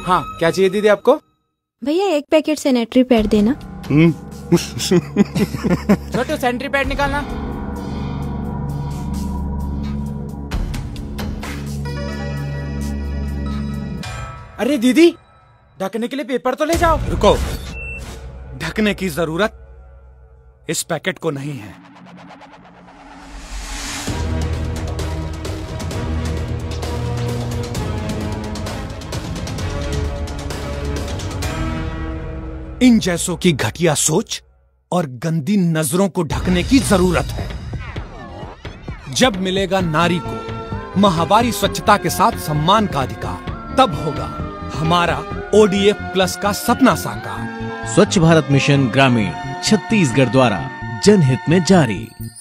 हाँ, क्या चाहिए दीदी आपको? भैया 1 पैकेट सैनिटरी पैड देना। छोटू सैनिटरी पैड निकालना। अरे दीदी, ढकने के लिए पेपर तो ले जाओ। रुको, ढकने की जरूरत इस पैकेट को नहीं है। इन जैसों की घटिया सोच और गंदी नजरों को ढकने की जरूरत है। जब मिलेगा नारी को माहवारी स्वच्छता के साथ सम्मान का अधिकार, तब होगा हमारा ODF प्लस का सपना साकार। स्वच्छ भारत मिशन ग्रामीण छत्तीसगढ़ द्वारा जनहित में जारी।